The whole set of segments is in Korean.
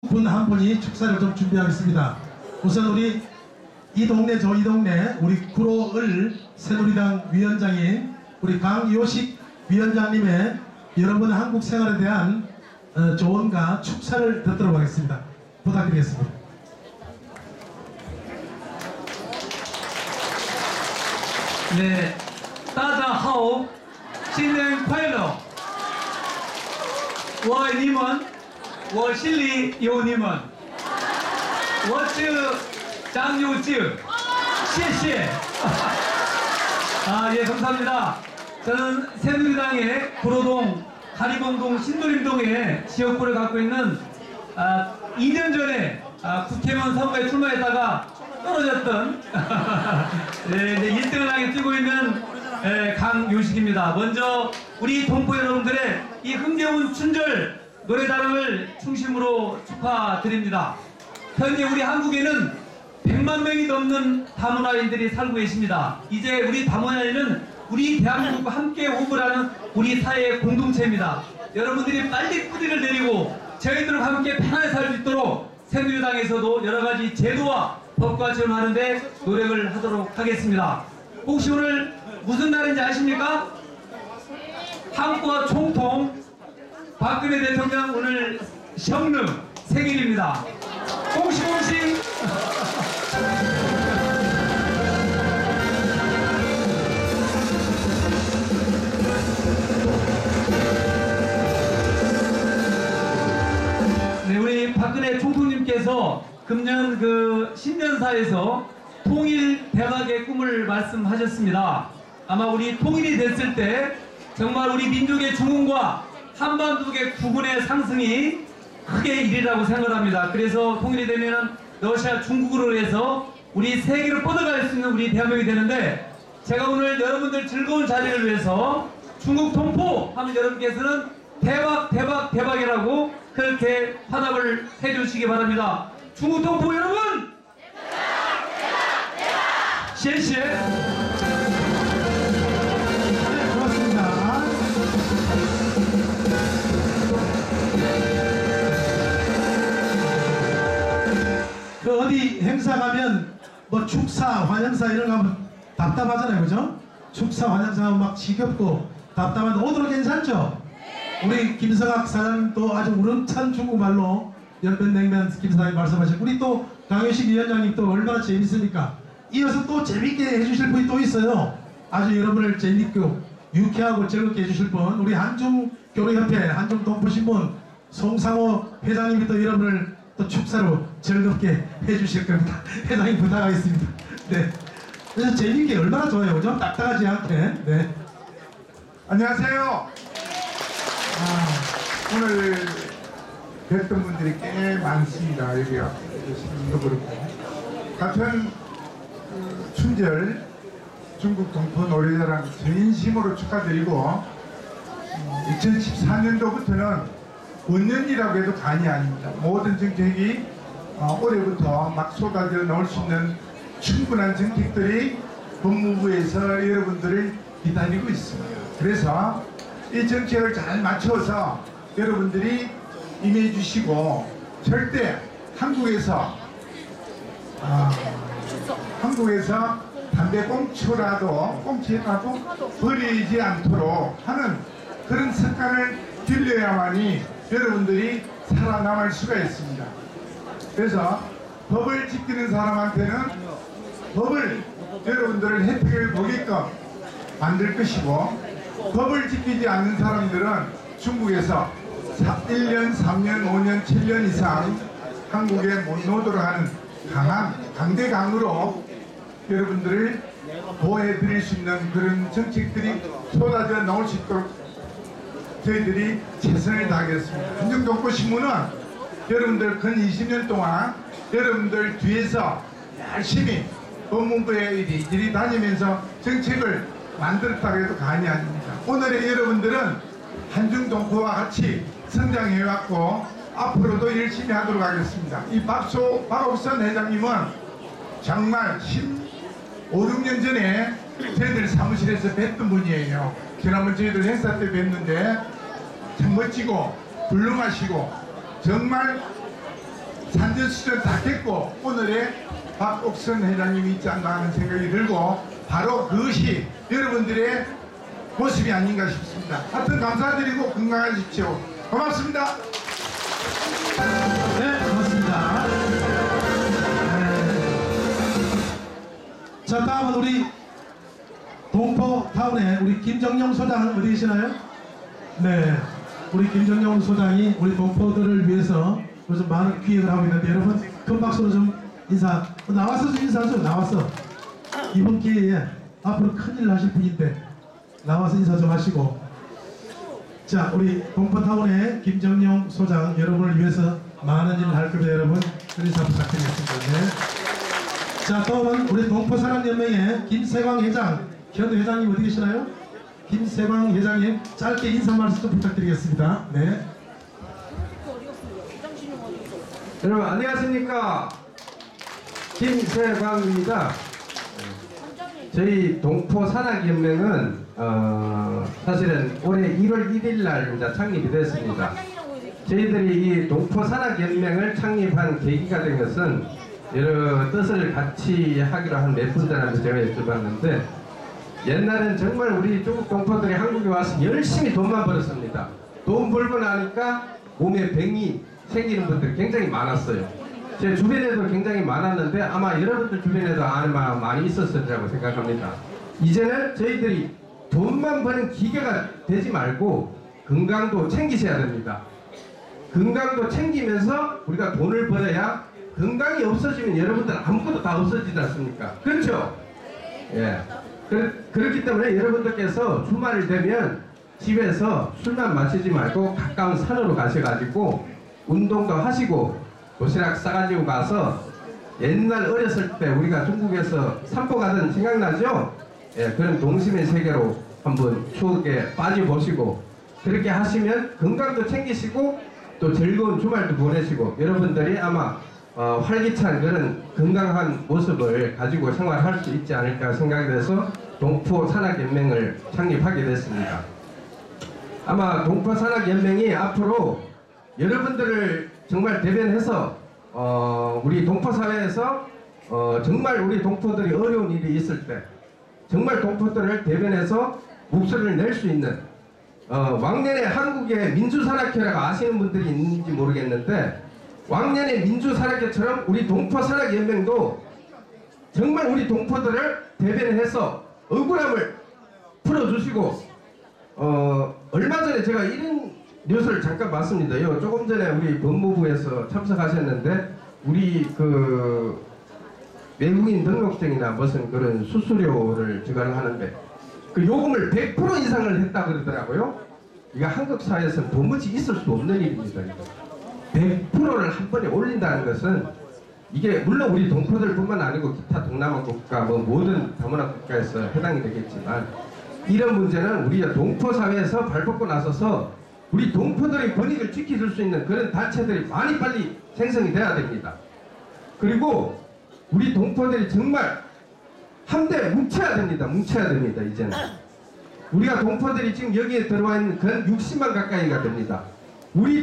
분 한 분이 축사를 좀 준비하겠습니다. 우선 우리 이 동네 이 동네 우리 구로을 새누리당 위원장인 우리 강요식 위원장님의 여러분의 한국 생활에 대한 조언과 축사를 듣도록 하겠습니다. 부탁드리겠습니다. 네, 大家好，新年快乐！我爱你们，我心里有你们。我是张有志，谢谢。예, 감사합니다. 저는 새누리당의 구로동, 가리봉동, 신도림동에 지역구를 갖고 있는 2년 전에 국회의원 선거에 출마했다가 떨어졌던 네, 1등을 하게 뛰고 있는 강요식입니다. 먼저 우리 동포 여러분들의 이 흥겨운 춘절 노래자랑을 중심으로 축하드립니다. 현재 우리 한국에는 100만 명이 넘는 다문화인들이 살고 계십니다. 이제 우리 다문화인은 우리 대한민국과 함께 호흡을 하는 우리 사회의 공동체입니다. 여러분들이 빨리 뿌리를 내리고 저희들과 함께 편하게 살 수 있도록 새누리당에서도 여러가지 제도와 법과 지원하는데 노력을 하도록 하겠습니다. 혹시 오늘 무슨 날인지 아십니까? 한국과 총통 박근혜 대통령 오늘 성능 생일입니다. 공식 네, 우리 박근혜 총통님께서 금년 신년사에서 통일 대박의 꿈을 말씀하셨습니다. 아마 우리 통일이 됐을 때 정말 우리 민족의 중흥과 한반도의 국군의 상승이 크게 이르리라고 생각합니다. 그래서 통일이 되면 러시아 중국으로 해서 우리 세계로 뻗어갈 수 있는 우리 대한민국이 되는데, 제가 오늘 여러분들 즐거운 자리를 위해서 중국 동포 하면 여러분께서는 대박이라고 그렇게 화답을 해주시기 바랍니다. 중국 동포 여러분! 대박! 谢谢! 네, 고맙습니다. 어디 행사 가면 뭐 축사, 환영사 이런 거 하면 답답하잖아요, 그죠? 축사, 환영사 하면 막 지겹고 답답한데 오늘은 괜찮죠? 우리 김성학 사장님도 아주 우렁찬 중국말로 연변냉면 김사장님 말씀하시고, 우리 또 강효식 위원장님 또 얼마나 재밌으니까 이어서 또 재밌게 해주실 분이 또 있어요. 아주 여러분을 재밌고 유쾌하고 즐겁게 해주실 분, 우리 한중교류협회 한중동포신문 송상호 회장님이 또 여러분을 또 축사로 즐겁게 해주실 겁니다. 회장님 부탁하겠습니다. 네. 그래서 재밌게 얼마나 좋아요, 그죠? 딱딱하지 않게. 네. 안녕하세요. 오늘 뵀던 분들이 꽤 많습니다. 여기 계시는 그렇고, 같은 춘절 중국 동포 노래자랑 진심으로 축하드리고, 2014년도부터는 원년이라고 해도 간이 아닙니다. 모든 정책이 올해부터 막 쏟아져 나올 수 있는 충분한 정책들이 법무부에서 여러분들을 기다리고 있습니다. 그래서 이 정책을 잘 맞춰서 여러분들이 임해 주시고, 절대 한국에서 담배 꽁초라도 버리지 않도록 하는 그런 습관을 들려야만이 여러분들이 살아남을 수가 있습니다. 그래서 법을 지키는 사람한테는 법을 여러분들을 혜택을 보게끔 만들 것이고, 법을 지키지 않는 사람들은 중국에서 1년, 3년, 5년, 7년 이상 한국에 못 오도록 하는 강대강으로 여러분들을 보호해 드릴 수 있는 그런 정책들이 쏟아져 나올 수 있도록 저희들이 최선을 다하겠습니다. 한중동포신문은 여러분들 근 20년 동안 여러분들 뒤에서 열심히 법무부에 이리 다니면서 정책을 만들었다고 해도 과언이 아닙니다. 오늘의 여러분들은 한중동포와 같이 성장해왔고 앞으로도 열심히 하도록 하겠습니다. 이 박옥선 회장님은 정말 15, 16년 전에 저희들 사무실에서 뵀던 분이에요. 지난번 저희들 행사 때 뵀는데 참 멋지고 훌륭하시고 정말 산전수전 다 겪고 오늘의 박옥선 회장님이 있지 않나 하는 생각이 들고 바로 그것이 여러분들의 모습이 아닌가 싶습니다. 하여튼 감사드리고 건강하십시오. 고맙습니다. 네, 고맙습니다. 자, 다음은 우리 동포타운의 우리 김정용 소장 어디 계시나요? 네, 우리 김정용 소장이 우리 동포들을 위해서 요즘 많은 기획을 하고 있는데 여러분 큰 박수로 좀 인사. 나와서 좀 인사 좀 나왔어. 이번 기회에 앞으로 큰일 하실 분인데 나와서 인사 좀 하시고. 자, 우리 동포타운의 김정용 소장 여러분을 위해서 많은 일을 할 겁니다. 여러분 인사 부탁드리겠습니다. 네. 자, 또는 우리 동포사랑연맹의 김세광 회장, 현 회장님 어디 계시나요? 김세광 회장님 짧게 인사 말씀 좀 부탁드리겠습니다. 네. 여러분 안녕하십니까, 김세광입니다. 저희 동포산악연맹은 사실은 올해 1월 1일 날 이제 창립이 됐습니다. 저희들이 이 동포산악연맹을 창립한 계기가 된 것은 여러 뜻을 같이 하기로 한 몇 분들한테 제가 여쭤봤는데, 옛날엔 정말 우리 중국 동포들이 한국에 와서 열심히 돈만 벌었습니다. 돈 벌고 나니까 몸에 병이 생기는 분들이 굉장히 많았어요. 제 주변에도 굉장히 많았는데 아마 여러분들 주변에도 아마 많이 있었으리라고 생각합니다. 이제는 저희들이 돈만 버는 기계가 되지 말고 건강도 챙기셔야 됩니다. 건강도 챙기면서 우리가 돈을 벌어야, 건강이 없어지면 여러분들 아무것도 다 없어지지 않습니까? 그렇죠? 예. 그렇기 때문에 여러분들께서 주말이 되면 집에서 술만 마시지 말고 가까운 산으로 가셔가지고 운동도 하시고 도시락 싸가지고 가서 옛날 어렸을 때 우리가 중국에서 산보 가던 생각나죠? 예, 그런 동심의 세계로 한번 추억에 빠져보시고 그렇게 하시면 건강도 챙기시고 또 즐거운 주말도 보내시고 여러분들이 아마 활기찬 그런 건강한 모습을 가지고 생활할 수 있지 않을까 생각이 돼서 동포산악연맹을 창립하게 됐습니다. 아마 동포산악연맹이 앞으로 여러분들을 정말 대변해서 우리 동포사회에서 정말 우리 동포들이 어려운 일이 있을 때 정말 동포들을 대변해서 목소리를 낼 수 있는 왕년에 한국의 민주산악회라고 아시는 분들이 있는지 모르겠는데, 왕년의 민주산악회처럼 우리 동포산악연맹도 정말 우리 동포들을 대변해서 억울함을 풀어주시고, 얼마 전에 제가 이런 뉴스를 잠깐 봤습니다. 조금 전에 우리 법무부에서 참석하셨는데, 우리 그 외국인 등록증이나 무슨 그런 수수료를 지급하는데 그 요금을 100% 인상을 했다 그러더라고요. 이거 한국 사회에서는 도무지 있을 수 없는 일입니다. 100%를 한 번에 올린다는 것은, 이게 물론 우리 동포들뿐만 아니고 기타 동남아 국가 모든 다문화 국가에서 해당이 되겠지만, 이런 문제는 우리 동포 사회에서 발벗고 나서서 우리 동포들의 권익을 지켜줄 수 있는 그런 단체들이 많이 빨리 생성이 돼야 됩니다. 그리고 우리 동포들이 정말 한데 뭉쳐야 됩니다. 뭉쳐야 됩니다. 이제는 우리가 동포들이 지금 여기에 들어와 있는 건 60만 가까이가 됩니다. 우리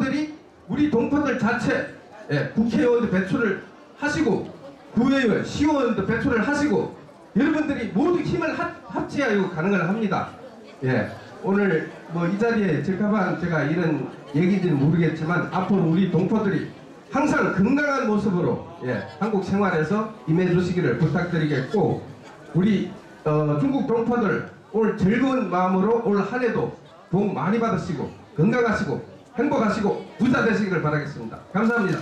동포들 자체 국회의원도 배출을 하시고 구의원, 시의원도 배출을 하시고 여러분들이 모두 힘을 합치하여 가능을 합니다. 예, 오늘 이 자리에 적합한 제가 이런 얘기인지는 모르겠지만 앞으로 우리 동포들이 항상 건강한 모습으로 한국 생활에서 임해 주시기를 부탁드리겠고, 우리 중국 동포들 오늘 즐거운 마음으로 올 한 해도 복 많이 받으시고 건강하시고 행복하시고 부자 되시기를 바라겠습니다. 감사합니다.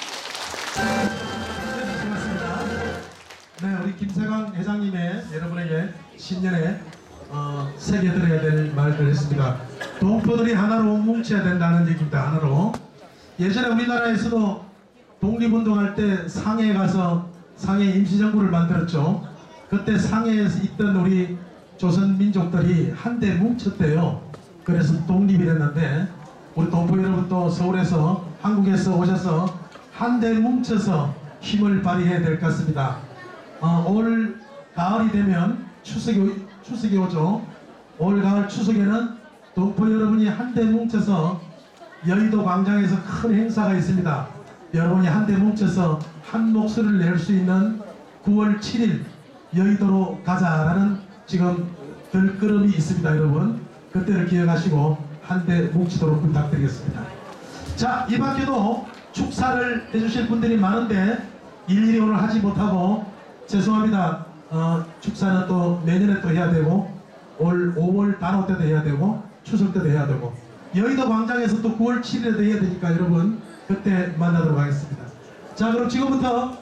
고맙습니다. 네, 우리 김세광 회장님의 여러분에게 신년에 새겨드려야 될 말들 했습니다. 동포들이 하나로 뭉쳐야 된다는 얘기입니다. 하나로. 예전에 우리나라에서도 독립운동할 때 상해에 가서 상해 임시정부를 만들었죠. 그때 상해에서 있던 우리 조선민족들이 한데 뭉쳤대요. 그래서 독립이 됐는데, 우리 동포 여러분 또 서울에서 한국에서 오셔서 한데 뭉쳐서 힘을 발휘해야 될 것 같습니다. 올 가을이 되면 추석이 오죠. 올 가을 추석에는 동포 여러분이 한데 뭉쳐서 여의도 광장에서 큰 행사가 있습니다. 여러분이 한데 뭉쳐서 한 목소리를 낼 수 있는 9월 7일 여의도로 가자라는 지금 들끓음이 있습니다. 여러분 그때를 기억하시고 한데 뭉치도록 부탁드리겠습니다. 자, 이 밖에도 축사를 해주실 분들이 많은데 일일이 오늘 하지 못하고 죄송합니다. 축사는 또 내년에 또 해야 되고 올 5월 단오 때도 해야 되고 추석 때도 해야 되고 여의도 광장에서 또 9월 7일에도 해야 되니까 여러분 그때 만나도록 하겠습니다. 자, 그럼 지금부터